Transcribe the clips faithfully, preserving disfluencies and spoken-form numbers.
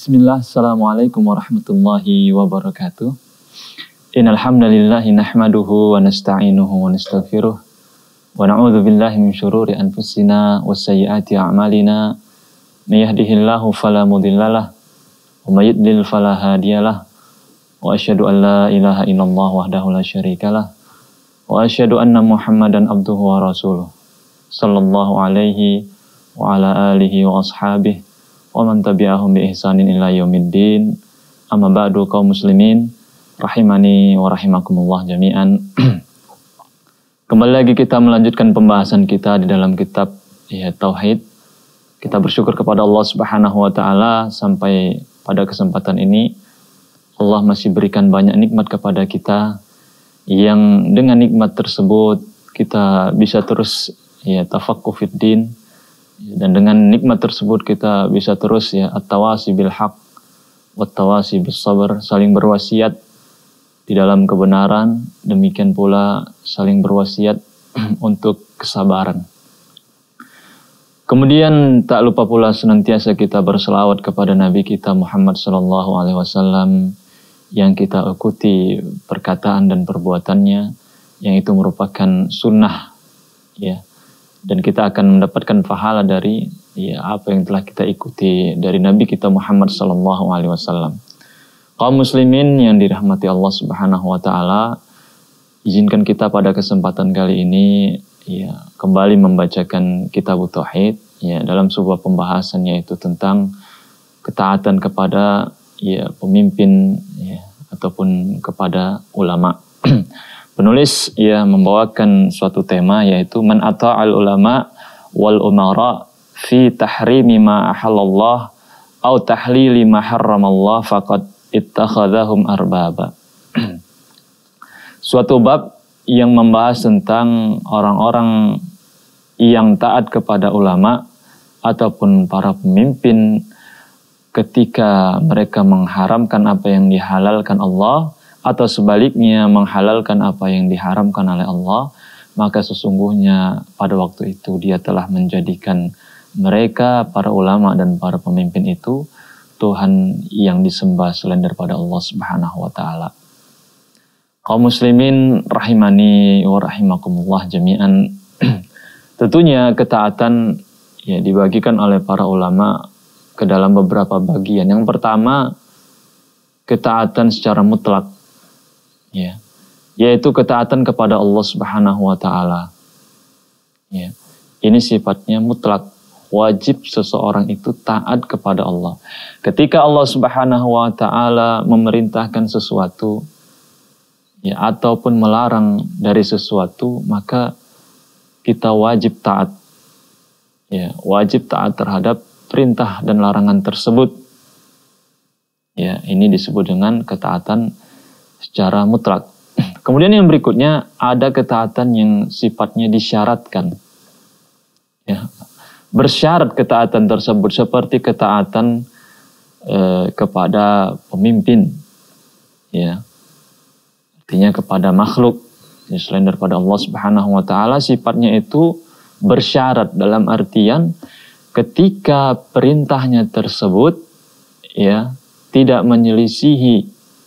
Bismillah, assalamualaikum warahmatullahi wabarakatuh. Innal hamdalillahi nahmaduhu wa nasta'inuhu wa nastaghfiruh wa na'udzu billahi min syururi anfusina wa sayyiati a'malina. May yahdihillahu fala mudhillalah wa may yudlil fala hadiyalah. Wa asyhadu an la ilaha illallah wahdahu la syarikalah wa asyhadu anna Muhammadan abduhu wa rasuluh sallallahu alaihi wa ala alihi wa ashabihi wa man tabi'ahum bi ihsanin ila yaumiddin. Amma ba'du, kaum muslimin rahimani wa rahimakumullah jami'an. Kembali lagi kita melanjutkan pembahasan kita di dalam kitab ya tauhid. Kita bersyukur kepada Allah Subhanahu wa taala sampai pada kesempatan ini Allah masih berikan banyak nikmat kepada kita, yang dengan nikmat tersebut kita bisa terus ya tafaqquh fid din. Dan dengan nikmat tersebut kita bisa terus ya at-tawasi bil haq wa at-tawasi bis sabr, saling berwasiat di dalam kebenaran, demikian pula saling berwasiat untuk kesabaran. Kemudian tak lupa pula senantiasa kita berselawat kepada Nabi kita Muhammad sallallahu alaihi wasallam yang kita ikuti perkataan dan perbuatannya, yang itu merupakan sunnah ya. Dan kita akan mendapatkan pahala dari ya, apa yang telah kita ikuti dari Nabi kita Muhammad sallallahu alaihi wasallam. Kaum muslimin yang dirahmati Allah Subhanahu wa taala, izinkan kita pada kesempatan kali ini ya kembali membacakan kitab tauhid ya dalam sebuah pembahasan, yaitu tentang ketaatan kepada ya pemimpin ya ataupun kepada ulama. Penulis ya membawakan suatu tema, yaitu man ata'al ulama wal umara fi tahrimi ma ahallallah au tahlili ma harramallah faqad ittakhadhahum arbaba. Suatu bab yang membahas tentang orang-orang yang taat kepada ulama ataupun para pemimpin ketika mereka mengharamkan apa yang dihalalkan Allah, atau sebaliknya menghalalkan apa yang diharamkan oleh Allah, maka sesungguhnya pada waktu itu dia telah menjadikan mereka, para ulama dan para pemimpin itu, Tuhan yang disembah selain daripada Allah Subhanahu wa taala. Kaum muslimin rahimani wa rahimakumullah jami'an. Tentunya ketaatan ya dibagikan oleh para ulama ke dalam beberapa bagian. Yang pertama, ketaatan secara mutlak. Ya, yaitu ketaatan kepada Allah Subhanahu wa taala. Ya. Ini sifatnya mutlak, wajib seseorang itu taat kepada Allah. Ketika Allah Subhanahu wa taala memerintahkan sesuatu ya ataupun melarang dari sesuatu, maka kita wajib taat. Ya, wajib taat terhadap perintah dan larangan tersebut. Ya, ini disebut dengan ketaatan secara mutlak. Kemudian yang berikutnya ada ketaatan yang sifatnya disyaratkan. Ya. Bersyarat ketaatan tersebut seperti ketaatan eh, kepada pemimpin. Ya. Artinya kepada makhluk. Ya, selain daripada Allah Subhanahu wa taala, sifatnya itu bersyarat dalam artian ketika perintahnya tersebut ya tidak menyelisihi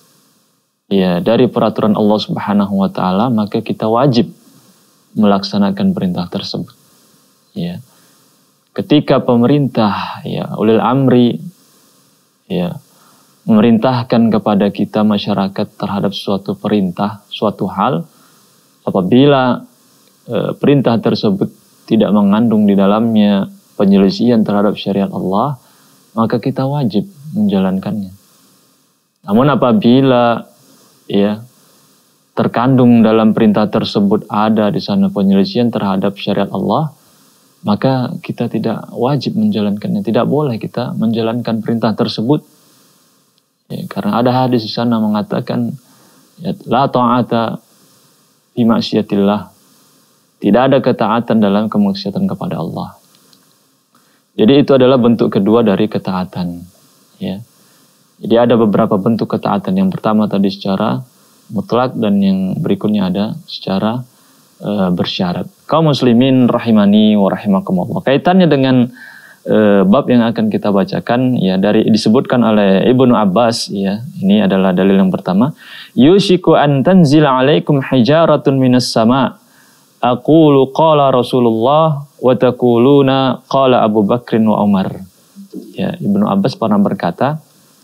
ya dari peraturan Allah Subhanahu wa taala, maka kita wajib melaksanakan perintah tersebut. Ya. Ketika pemerintah ya ulil amri ya memerintahkan kepada kita masyarakat terhadap suatu perintah, suatu hal, apabila e, perintah tersebut tidak mengandung di dalamnya penyelisihan terhadap syariat Allah, maka kita wajib menjalankannya. Namun apabila ya terkandung dalam perintah tersebut ada di sana penyelisihan terhadap syariat Allah, maka kita tidak wajib menjalankannya. Tidak boleh kita menjalankan perintah tersebut. Ya, karena ada hadis di sana mengatakan ya, la ta'ata fi ma'siyatillah. Tidak ada ketaatan dalam kemaksiatan kepada Allah. Jadi itu adalah bentuk kedua dari ketaatan. Ya. Jadi ada beberapa bentuk ketaatan. Yang pertama tadi secara mutlak, dan yang berikutnya ada secara e, bersyarat. Kaum muslimin rahimani wa rahimakumullah. Kaitannya dengan e, bab yang akan kita bacakan ya dari disebutkan oleh Ibnu Abbas ya. Ini adalah dalil yang pertama. Yushiku an tanzila alaikum hijaratun minas sama. Aqulu qala Rasulullah wa taquluna qala Abu Bakrin wa Umar. Ya, Ibnu Abbas pernah berkata,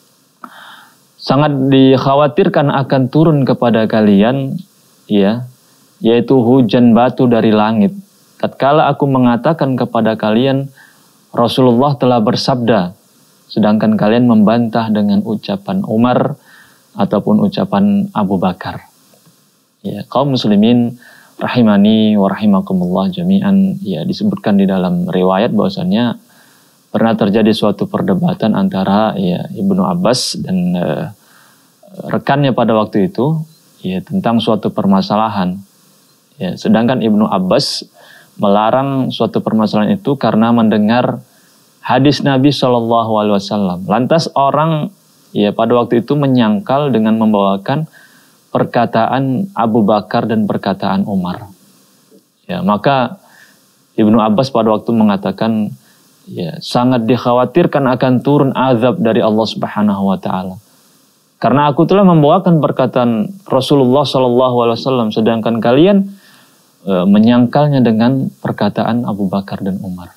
sangat dikhawatirkan akan turun kepada kalian ya, yaitu hujan batu dari langit. Tatkala aku mengatakan kepada kalian Rasulullah telah bersabda, sedangkan kalian membantah dengan ucapan Umar ataupun ucapan Abu Bakar. Ya, kaum muslimin rahimani wa rahimakumullah jami'an, ya disebutkan di dalam riwayat bahwasannya pernah terjadi suatu perdebatan antara ya Ibnu Abbas dan uh, rekannya pada waktu itu ya tentang suatu permasalahan. Ya, sedangkan Ibnu Abbas melarang suatu permasalahan itu karena mendengar hadis Nabi shallallahu alaihi wasallam. Lantas orang ya pada waktu itu menyangkal dengan membawakan perkataan Abu Bakar dan perkataan Umar. Ya, maka Ibnu Abbas pada waktu mengatakan ya sangat dikhawatirkan akan turun azab dari Allah Subhanahu wa taala. Karena aku telah membawakan perkataan Rasulullah shallallahu alaihi wasallam sedangkan kalian menyangkalnya dengan perkataan Abu Bakar dan Umar.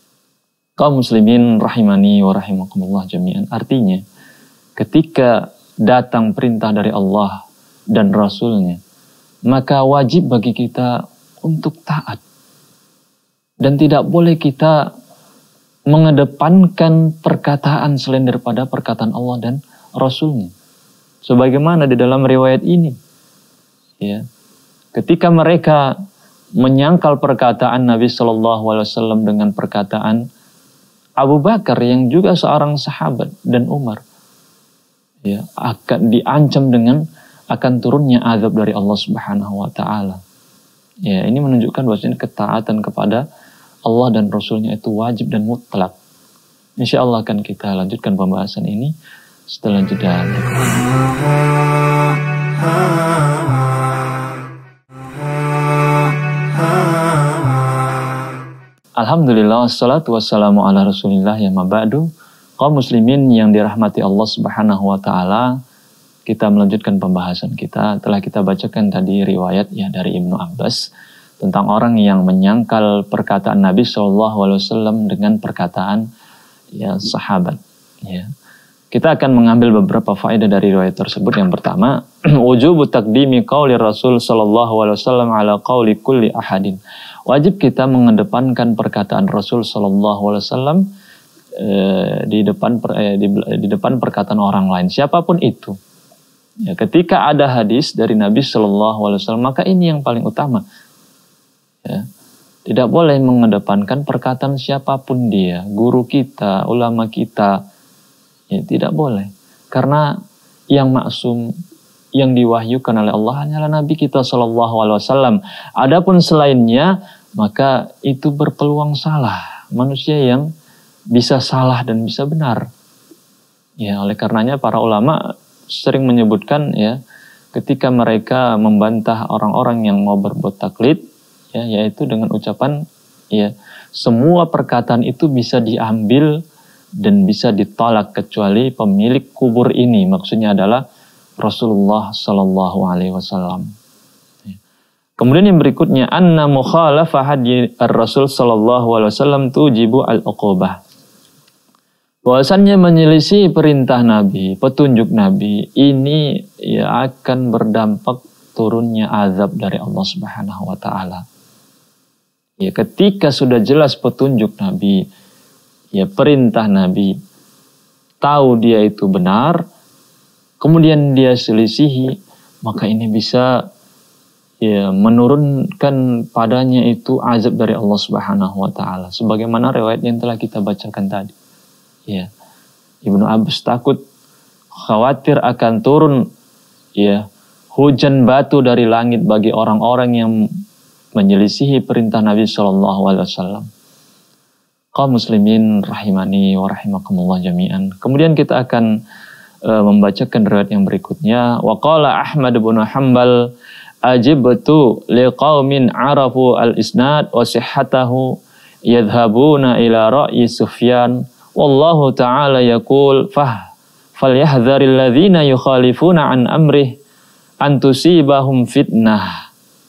Kaum muslimin rahimani wa rahimakumullah jami'an. Artinya, ketika datang perintah dari Allah dan Rasulnya, maka wajib bagi kita untuk taat. Dan tidak boleh kita mengedepankan perkataan selain daripada perkataan Allah dan Rasulnya. Sebagaimana di dalam riwayat ini. Ya, ketika mereka menyangkal perkataan Nabi Shallallahu Alaihi Wasallam dengan perkataan Abu Bakar yang juga seorang sahabat dan Umar, ya akan diancam dengan akan turunnya azab dari Allah Subhanahu Wa Taala. Ya, ini menunjukkan bahwasanya ketaatan kepada Allah dan Rasulnya itu wajib dan mutlak. Insya Allah akan kita lanjutkan pembahasan ini setelah jeda berikut ini. Alhamdulillah, wassalatu wassalamu ala rasulillah ya mabadu. Kaum muslimin yang dirahmati Allah Subhanahu wa ta'ala, kita melanjutkan pembahasan kita. Telah kita bacakan tadi riwayat ya dari Ibnu Abbas tentang orang yang menyangkal perkataan Nabi shallallahu alaihi wasallam dengan perkataan ya sahabat. Ya. Kita akan mengambil beberapa faedah dari riwayat tersebut. Yang pertama, wujubu taqdimi qauli Rasul sallallahu alaihi wasallam ala qauli kulli ahadin. Wajib kita mengedepankan perkataan Rasul sallallahu alaihi wasallam eh, di depan eh, di, di depan perkataan orang lain, siapapun itu. Ya, ketika ada hadis dari Nabi sallallahu alaihi wasallam, maka ini yang paling utama. Ya. Tidak boleh mengedepankan perkataan siapapun dia, guru kita, ulama kita. Ya, tidak boleh. Karena yang maksum, yang diwahyukan oleh Allah hanyalah Nabi kita Shallallahu Alaihi Wasallam. Adapun selainnya, maka itu berpeluang salah. Manusia yang bisa salah dan bisa benar. Ya, oleh karenanya para ulama sering menyebutkan ya, ketika mereka membantah orang-orang yang mau berbuat taklid, ya, yaitu dengan ucapan ya, semua perkataan itu bisa diambil dan bisa ditolak kecuali pemilik kubur ini. Maksudnya adalah Rasulullah Sallallahu Alaihi Wasallam. Kemudian yang berikutnya, anna mukhalafah hadi ar-Rasul Sallallahu Alaihi Wasallam tujibu al-uqubah. Bahwasannya menyelisih perintah Nabi, petunjuk Nabi ini ya akan berdampak turunnya azab dari Allah Subhanahu Wa Taala. Ya, ketika sudah jelas petunjuk Nabi, ya perintah Nabi, tahu dia itu benar, kemudian dia selisihi, maka ini bisa ya menurunkan padanya itu azab dari Allah Subhanahu wa taala. Sebagaimana riwayat yang telah kita bacakan tadi. Ya. Ibnu Abbas takut, khawatir akan turun ya hujan batu dari langit bagi orang-orang yang menyelisihi perintah Nabi sallallahu alaihi wasallam. Kaum muslimin rahimani wa rahimakumullah jami'an. Kemudian kita akan uh, membacakan riwayat yang berikutnya. Wa qala Ahmad bin Hanbal ajibtu liqaumin arafu al-isnad wa sihhatahu yadhhabuna ila ra'yi Sufyan wallahu ta'ala yaqul fah falyahdharil ladzina yukhalifuna an amrih an tusibahum fitnah.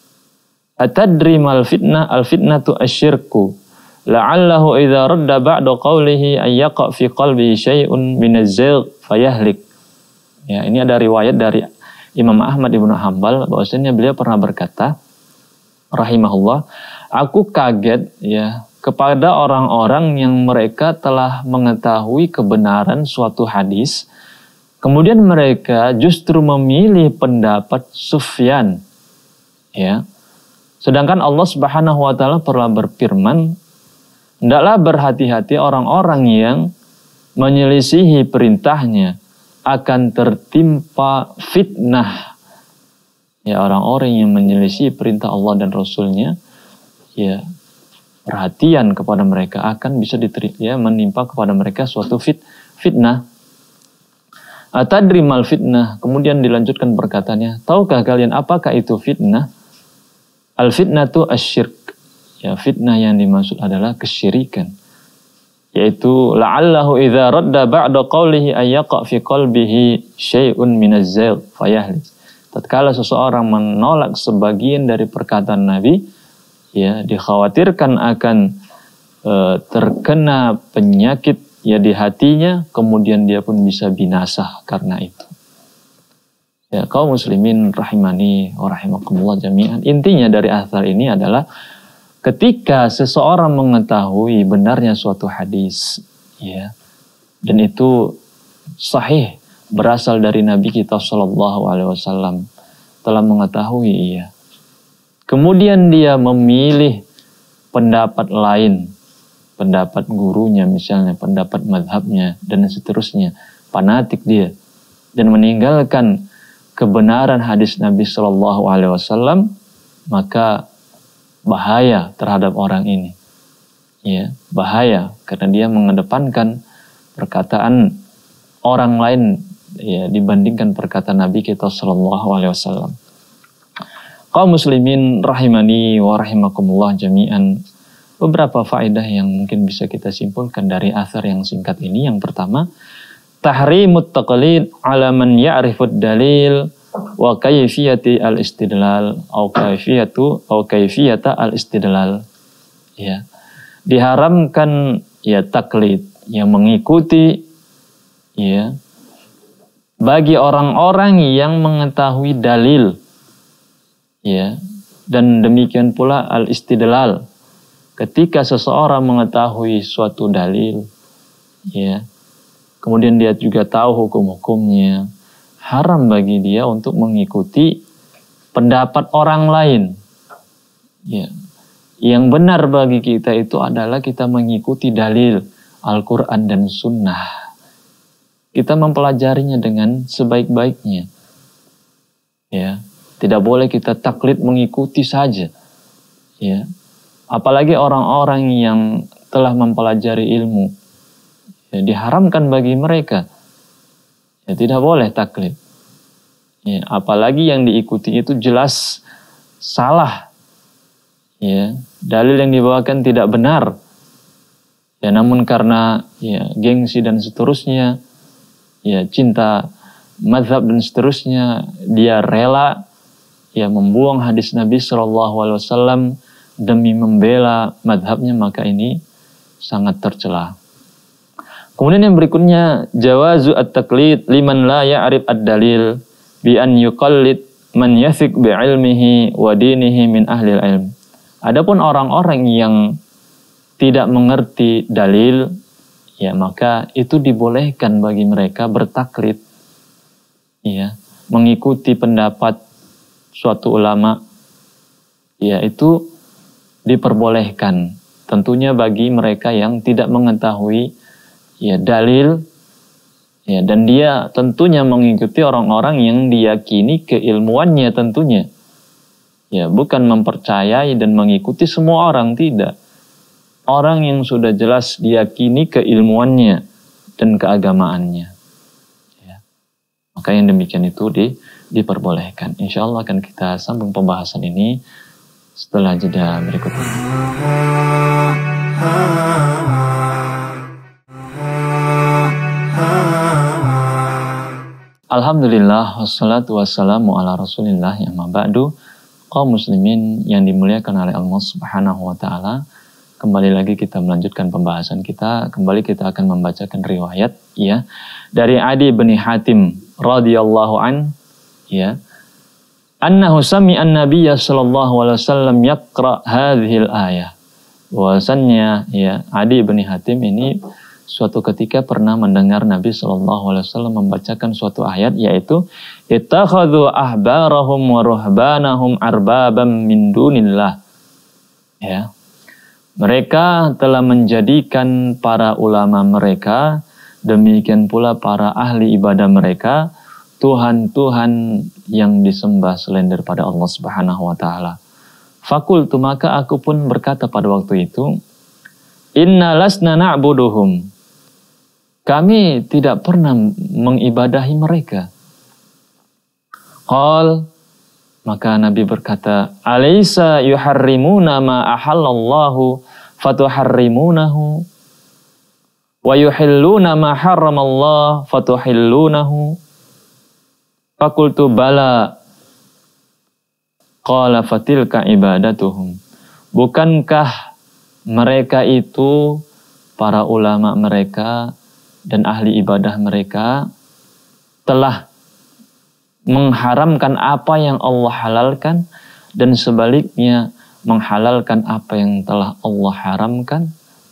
Atadri mal fitnah al fitnatu asyirku la'allahu idza radda ba'da qawlihi ay yaqa fi qalbi syai'un min az-zagh fayahlik. Ya, ini ada riwayat dari Imam Ahmad Ibnu Hanbal bahwasanya beliau pernah berkata rahimahullah, aku kaget ya kepada orang-orang yang mereka telah mengetahui kebenaran suatu hadis, kemudian mereka justru memilih pendapat Sufyan. Ya. Sedangkan Allah Subhanahu wa taala pernah berfirman, hendaklah berhati-hati orang-orang yang menyelisihi perintahnya akan tertimpa fitnah. Ya, orang-orang yang menyelisihi perintah Allah dan Rasulnya, ya perhatian kepada mereka akan bisa diterima, ya, menimpa kepada mereka suatu fit, fitnah. Atadri mal fitnah. Kemudian dilanjutkan perkataannya, tahukah kalian apakah itu fitnah? Al fitnatu asyirk. Ya, fitnah yang dimaksud adalah kesyirikan. Yaitu la'allahu idza radda ba'da qawlihi ay yaqa fi qalbihi syai'un minaz zagh fayahlik. Tatkala seseorang menolak sebagian dari perkataan Nabi, ya dikhawatirkan akan e, terkena penyakit ya di hatinya, kemudian dia pun bisa binasa karena itu. Ya, kaum muslimin rahimani wa rahimakumullah jami'an. Intinya dari athar ini adalah ketika seseorang mengetahui benarnya suatu hadis, ya, dan itu sahih berasal dari Nabi kita Shallallahu Alaihi Wasallam, telah mengetahui, ya, kemudian dia memilih pendapat lain, pendapat gurunya misalnya, pendapat madhabnya dan seterusnya, fanatik dia, dan meninggalkan kebenaran hadis Nabi Shallallahu Alaihi Wasallam, maka bahaya terhadap orang ini, ya, bahaya karena dia mengedepankan perkataan orang lain, ya, dibandingkan perkataan Nabi kita Shallallahu Alaihi Wasallam. Kaum muslimin rahimani wa rahimakumullah jami'an, beberapa faedah yang mungkin bisa kita simpulkan dari athar yang singkat ini. Yang pertama, tahrimut taqlid ala man ya'rifud dalil wa kayfiyati al-istidlal atau kayfiyatu atau kayfiyata al-istidlal. Ya. Diharamkan ya taklid, yang mengikuti, ya, bagi orang-orang yang mengetahui dalil, ya, dan demikian pula al-istidlal. Ketika seseorang mengetahui suatu dalil, ya, kemudian dia juga tahu hukum-hukumnya, haram bagi dia untuk mengikuti pendapat orang lain. Ya. Yang benar bagi kita itu adalah kita mengikuti dalil Al-Quran dan Sunnah. Kita mempelajarinya dengan sebaik-baiknya. Ya. Tidak boleh kita taklid mengikuti saja. Ya. Apalagi orang-orang yang telah mempelajari ilmu. Ya, diharamkan bagi mereka. Ya, tidak boleh taklid. Ya, apalagi yang diikuti itu jelas salah. Ya, dalil yang dibawakan tidak benar. Ya, namun karena ya gengsi dan seterusnya, ya cinta mazhab dan seterusnya, dia rela ya membuang hadis Nabi Shallallahu Alaihi Wasallam demi membela mazhabnya, maka ini sangat tercela. Kemudian yang berikutnya, jawazu at-taqlid liman la ya'rif ad-dalil bi an yuqallid man yathiq bi ilmihi wa dinihi min ahli ilm. Adapun orang-orang yang tidak mengerti dalil, ya maka itu dibolehkan bagi mereka bertaklid, ya, mengikuti pendapat suatu ulama, ya itu diperbolehkan. Tentunya bagi mereka yang tidak mengetahui ya dalil, ya, dan dia tentunya mengikuti orang-orang yang diyakini keilmuannya tentunya, ya, bukan mempercayai dan mengikuti semua orang, tidak. Orang yang sudah jelas diyakini keilmuannya dan keagamaannya, ya. Maka yang demikian itu di, diperbolehkan. Insya Allah akan kita sambung pembahasan ini setelah jeda berikut ini. Alhamdulillah, wassalatu wassalamu ala rasulillah, ya ma ba'du. Kaum muslimin yang dimuliakan oleh Allah subhanahu wa ta'ala, kembali lagi kita melanjutkan pembahasan kita. Kembali kita akan membacakan riwayat ya dari Adi bin Hatim radhiyallahu an, ya, annahu sami'an nabiyya sallallahu alaihi wasallam yaqra hadhil ayah. Bahwasannya ya Adi bin Hatim ini suatu ketika pernah mendengar Nabi Shallallahu Alaihi Wasallam membacakan suatu ayat, yaitu ittakhadhu ahbarahum wa ruhbanahum arbabam min dunillah. Ya, mereka telah menjadikan para ulama mereka, demikian pula para ahli ibadah mereka, Tuhan-Tuhan yang disembah selain daripada Allah Subhanahu Wa Taala. Fakultu, maka aku pun berkata pada waktu itu, inna lasna na'buduhum, kami tidak pernah mengibadahi mereka. Qal, maka Nabi berkata, alaysa yuharrimuna ma ahallallahu fatuharrimunahu wa yuhilluna ma harramallah fatuhillunahu. Fakultu bala. Qala fatilka ibadatuhum. Bukankah mereka itu, para ulama mereka dan ahli ibadah mereka, telah mengharamkan apa yang Allah halalkan dan sebaliknya menghalalkan apa yang telah Allah haramkan?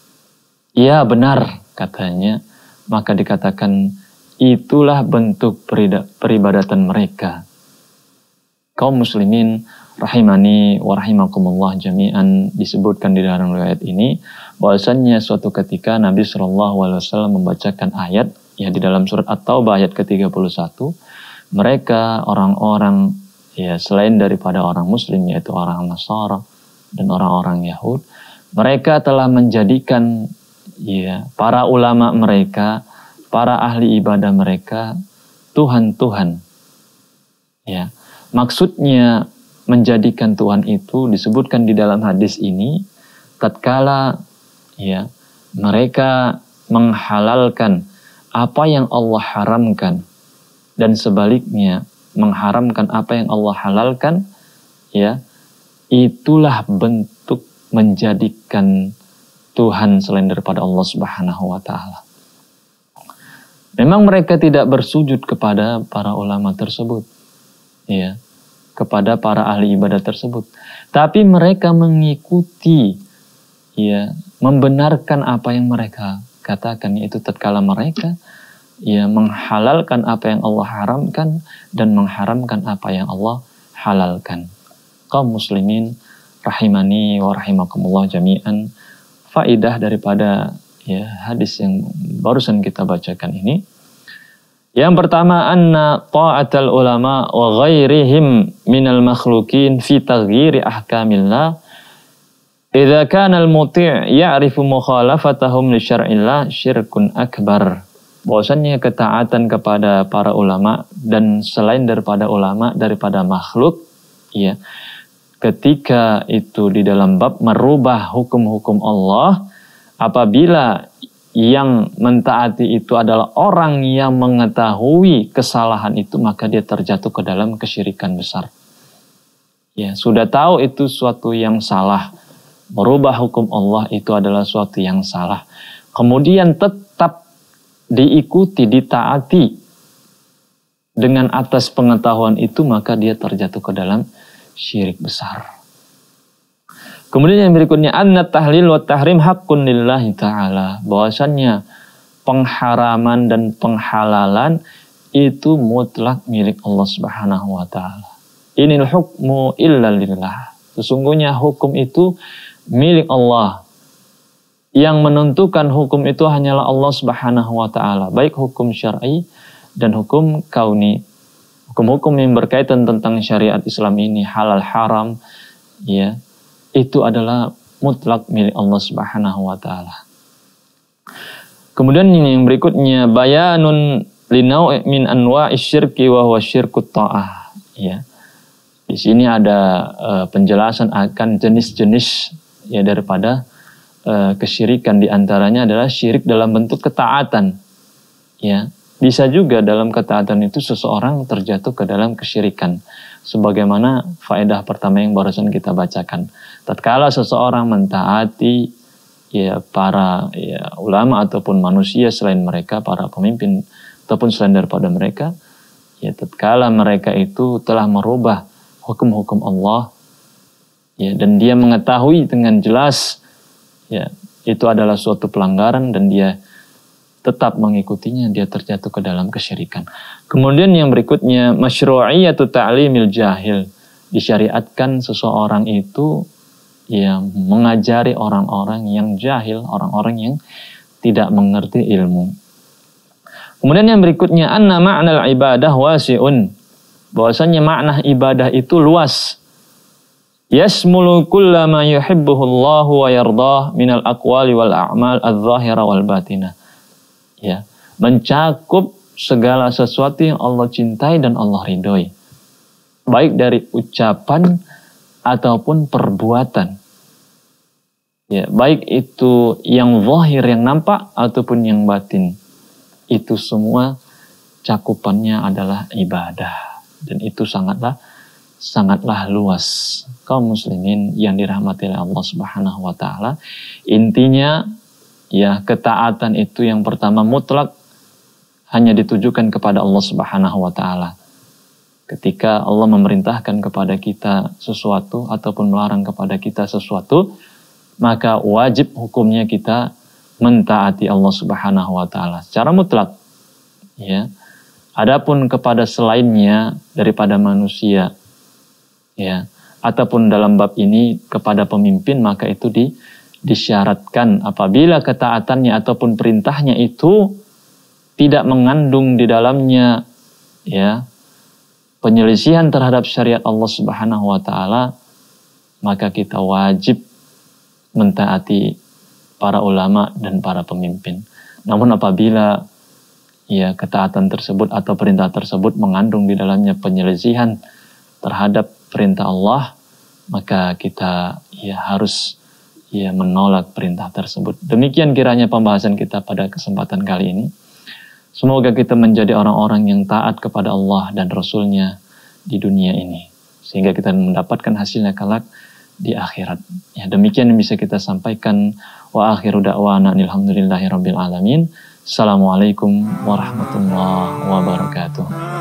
Ya benar, katanya. Maka dikatakan itulah bentuk peribadatan mereka. Kaum muslimin rahimani wa rahimakumullah jami'an, disebutkan di dalam riwayat ini bahwasannya suatu ketika Nabi Shallallahu Alaihi Wasallam membacakan ayat ya di dalam surat At-Taubah ayat ke tiga puluh satu, mereka orang-orang ya selain daripada orang muslim, yaitu orang Nasara dan orang-orang Yahud, mereka telah menjadikan ya para ulama mereka, para ahli ibadah mereka Tuhan-Tuhan. Ya, maksudnya menjadikan Tuhan itu disebutkan di dalam hadis ini tatkala ya mereka menghalalkan apa yang Allah haramkan dan sebaliknya mengharamkan apa yang Allah halalkan, ya itulah bentuk menjadikan Tuhan selain daripada Allah Subhanahu wa taala. Memang mereka tidak bersujud kepada para ulama tersebut, ya, kepada para ahli ibadah tersebut, tapi mereka mengikuti, ya, membenarkan apa yang mereka katakan, yaitu tatkala mereka ya menghalalkan apa yang Allah haramkan dan mengharamkan apa yang Allah halalkan. Kaum muslimin rahimani wa rahimakumullah jami'an, faidah daripada ya hadis yang barusan kita bacakan ini, yang pertama, anna ta'atal ulama wa ghairihim minal makhlukin fi taghyiri ahkamillah idza kana al-muti' ya'rifu mukhalafatahum li syar'illah syirkun akbar. Bahwasannya ketaatan kepada para ulama dan selain daripada ulama daripada makhluk, ya, ketika itu di dalam bab merubah hukum-hukum Allah, apabila yang mentaati itu adalah orang yang mengetahui kesalahan itu, maka dia terjatuh ke dalam kesyirikan besar. Ya, sudah tahu itu suatu yang salah, merubah hukum Allah itu adalah suatu yang salah, kemudian tetap diikuti, ditaati dengan atas pengetahuan itu, maka dia terjatuh ke dalam syirik besar. Kemudian yang berikutnya, anna tahlil wa tahrim haqqun lillahi ta'ala. Bahwasannya pengharaman dan penghalalan itu mutlak milik Allah Subhanahu wa ta'ala. Inil hukmu illa lillah. Sesungguhnya hukum itu milik Allah. Yang menentukan hukum itu hanyalah Allah Subhanahu wa ta'ala. Baik hukum syar'i dan hukum kauni. Hukum-hukum yang berkaitan tentang syariat Islam ini, halal haram, ya, itu adalah mutlak milik Allah Subhanahu wa ta'ala. Kemudian yang berikutnya, bayanun linau' min anwa'i syirki wa huwa syirkut ta'ah. Ya. Di sini ada uh, penjelasan akan jenis-jenis ya daripada e, kesyirikan diantaranya adalah syirik dalam bentuk ketaatan. Ya, bisa juga dalam ketaatan itu seseorang terjatuh ke dalam kesyirikan. Sebagaimana faedah pertama yang barusan kita bacakan. Tatkala seseorang mentaati ya para ya, ulama ataupun manusia selain mereka, para pemimpin ataupun selain daripada mereka, ya tatkala mereka itu telah merubah hukum-hukum Allah, ya, dan dia mengetahui dengan jelas ya itu adalah suatu pelanggaran dan dia tetap mengikutinya, dia terjatuh ke dalam kesyirikan. Kemudian yang berikutnya, masyru'iyatu ta'limil jahil. Disyariatkan seseorang itu ya mengajari orang-orang yang jahil, orang-orang yang tidak mengerti ilmu. Kemudian yang berikutnya, anna ma'nal ibadah wasi'un. Bahwasanya makna ibadah itu luas. Yasmulu kulla ma yuhibbuhu Allah wa yardah minal aqwali wal a'mal adh-dhahira wal batinah. Ya, mencakup segala sesuatu yang Allah cintai dan Allah ridhoi, baik dari ucapan ataupun perbuatan. Ya, baik itu yang zahir yang nampak ataupun yang batin. Itu semua cakupannya adalah ibadah dan itu sangatlah sangatlah luas. Kaum muslimin yang dirahmati oleh Allah Subhanahu wa taala, intinya ya, ketaatan itu yang pertama mutlak hanya ditujukan kepada Allah Subhanahu wa taala. Ketika Allah memerintahkan kepada kita sesuatu ataupun melarang kepada kita sesuatu, maka wajib hukumnya kita mentaati Allah Subhanahu wa taala secara mutlak. Ya. Adapun kepada selainnya daripada manusia, ya, ataupun dalam bab ini kepada pemimpin, maka itu di disyaratkan apabila ketaatannya ataupun perintahnya itu tidak mengandung di dalamnya ya penyelisihan terhadap syariat Allah Subhanahu wa taala, maka kita wajib mentaati para ulama dan para pemimpin. Namun apabila ya ketaatan tersebut atau perintah tersebut mengandung di dalamnya penyelisihan terhadap perintah Allah, maka kita ya harus ya menolak perintah tersebut. Demikian kiranya pembahasan kita pada kesempatan kali ini. Semoga kita menjadi orang-orang yang taat kepada Allah dan Rasul-Nya di dunia ini, sehingga kita mendapatkan hasilnya kelak di akhirat. Ya, demikian yang bisa kita sampaikan. Wa akhiru da'wana alhamdulillahi rabbil alamin. Assalamualaikum warahmatullahi wabarakatuh.